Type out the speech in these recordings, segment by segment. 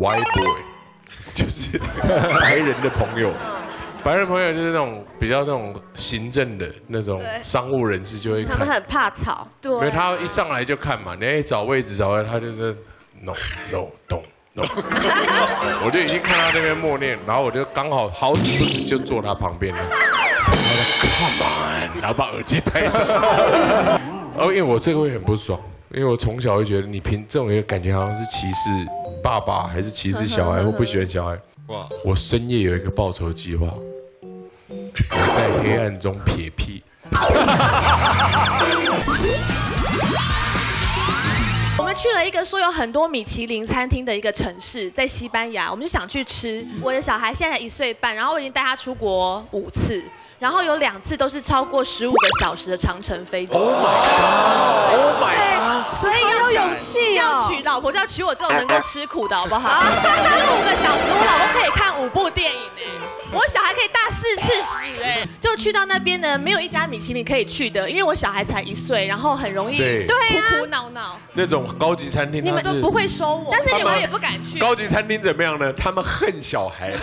white boy， 就是白人的朋友。白人朋友就是那种比较那种行政的那种商务人士就会看， 他们很怕吵，对， 因为他一上来就看嘛，你找位置找，他就是 no no don't no， 我就已经看他那边默念，然后我就刚好好死不死就坐他旁边了，然后就 come on， 然后把耳机戴上，因为我这个会很不爽，因为我从小就觉得你凭这种感觉好像是歧视爸爸还是歧视小孩或不喜欢小孩。哇！我深夜有一个报仇计划。我在黑暗中撇屁。 我们去了一个说有很多米其林餐厅的一个城市，在西班牙，我们就想去吃。我的小孩现在才1岁半，然后我已经带他出国5次，然后有2次都是超过15个小时的长程飞机。 Oh my god! Oh my god! 所以要有勇气要娶老婆就要娶我这种能够吃苦的好不好？15个小时，我老公可以看5部电影哎。我小孩可以大4次屎哎，就去到那边呢，没有一家米其林可以去的，因为我小孩才1岁，然后很容易哭哭闹闹。 那种高级餐厅， 你们都不会收我，但是你们也不敢去。 高级餐厅怎么样呢？他们恨小孩。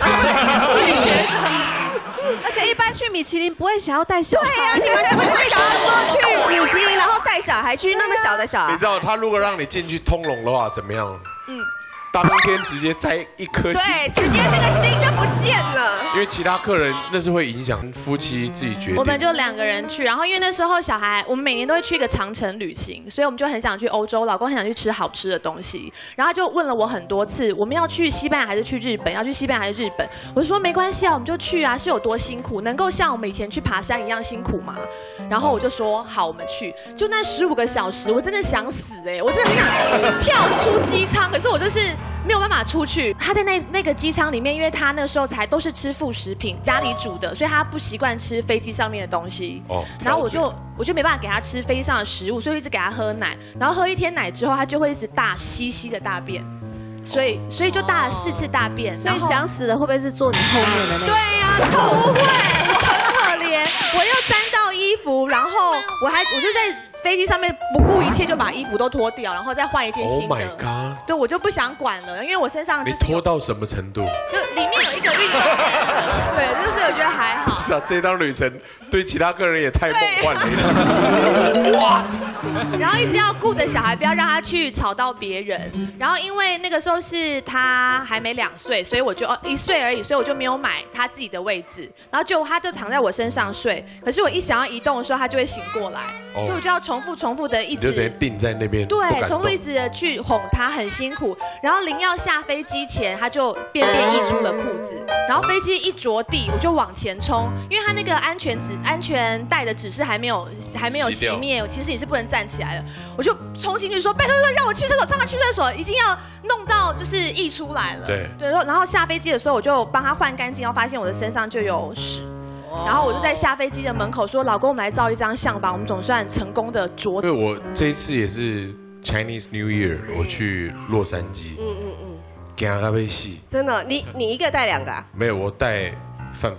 而且一般去米其林不会想要带小孩。 对啊，你们怎么会想要说去米其林，然后带小孩去那么小的小孩？ 你知道他如果让你进去通融的话，怎么样？当天直接摘1颗星， 对，直接那个心就不见了。 因为其他客人那是会影响夫妻自己决定。 我们就2个人去，然后因为那时候小孩，我们每年都会去一个长程旅行，所以我们就很想去欧洲，老公很想去吃好吃的东西，然后就问了我很多次，我们要去西班牙还是去日本？要去西班牙还是日本？我就说没关系啊，我们就去啊，是有多辛苦？能够像我们以前去爬山一样辛苦吗？然后我就说好，我们去。就那15个小时，我真的想死哎，我真的很想跳出机舱，可是我就是没有办法出去。他在那个机舱里面，因为他那时候才都是吃副食品，家里煮的，所以他不习惯吃飞机上面的东西。哦。然后我就没办法给他吃飞机上的食物，所以一直给他喝奶。然后喝1天奶之后，他就会一直大稀的大便。所以就大了4次大便。 所以想死的会不会是坐你后面的那个？ 对呀，超不会，我很可怜，我又沾到衣服，然后我就在飞机上面不顾一切就把衣服都脱掉，然后再换一件新的。 Oh my god！ 对，我就不想管了，因为我身上你脱到什么程度？ 就里面有一个运动员，对，就是我觉得还好。 是啊，这趟旅程对其他客人也太梦幻了。哇！ 然后一直要顾着小孩，不要让他去吵到别人。然后因为那个时候是他还没2岁，所以我就1岁而已，所以我就没有买他自己的位置。然后他就躺在我身上睡，可是我一想要移动的时候，他就会醒过来，所以我就要重复的一直。 你就等于定在那边。 对，重复一直的去哄他，很辛苦。然后临要下飞机前，他就便溢出了裤子。然后飞机一着地，我就往前冲，因为他那个安全带的指示还没有熄灭，其实你是不能站起来的。我就冲进去说：“拜托让我去厕所，让他去厕所，已经要弄到就是溢出来了。”对，然后下飞机的时候，我就帮他换干净，然后发现我的身上就有屎。然后我就在下飞机的门口说：“老公，我们来照一张相吧，我们总算成功的着。” 对，我这一次也是 Chinese New Year， 我去洛杉矶。给他被戏。 真的，你一个带2个啊？ 没有，我带范。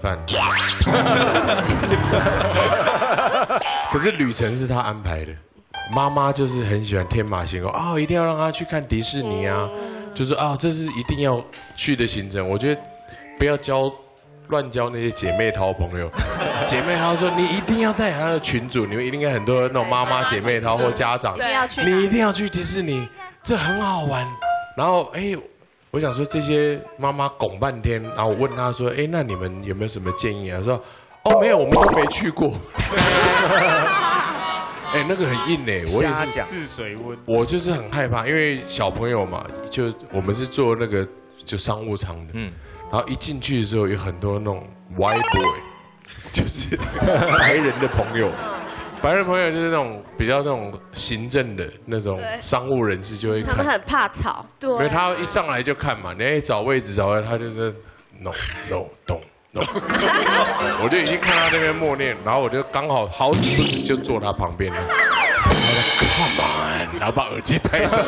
可是旅程是他安排的，妈妈就是很喜欢天马行空啊，一定要让他去看迪士尼啊，就是啊，这是一定要去的行程。我觉得不要乱交那些姐妹淘朋友。姐妹淘说你一定要带他的群组，你们一定有很多那种妈妈姐妹淘或家长，你一定要去迪士尼，这很好玩。然后我想说这些妈妈拱半天，然后我问她说，那你们有没有什么建议啊？说没有，我们都没去过。那个很硬我也是试水温。 我就是很害怕，因为小朋友嘛，就我们是坐那个就商务舱的，然后一进去的时候有很多那种 white boy， 就是白人的朋友。白人朋友就是那种比较那种行政的那种商务人士就会看， 他们很怕吵， 对， 因为他一上来就看嘛，你找位置找，他就是 no don't no， 我就已经看他那边默念，然后我就刚好好死不死就坐他旁边了，然后就 come on， 然后把耳机戴上，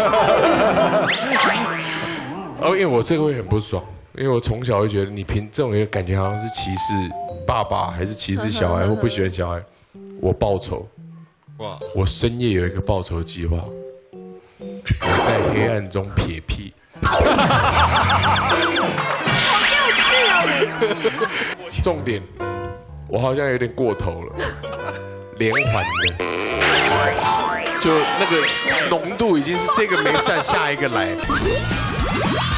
因为我这个会很不爽，因为我从小就觉得你凭这种感觉好像是歧视爸爸还是歧视小孩或不喜欢小孩。我报仇，哇！我深夜有一个报仇计划，我在黑暗中撇屁。 重点，我好像有点过头了，连环的，就那个浓度已经是这个没散，下一个来。